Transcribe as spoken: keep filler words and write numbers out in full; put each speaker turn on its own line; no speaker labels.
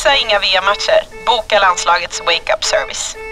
Missa inga V M-matcher. Boka landslagets wake-up service.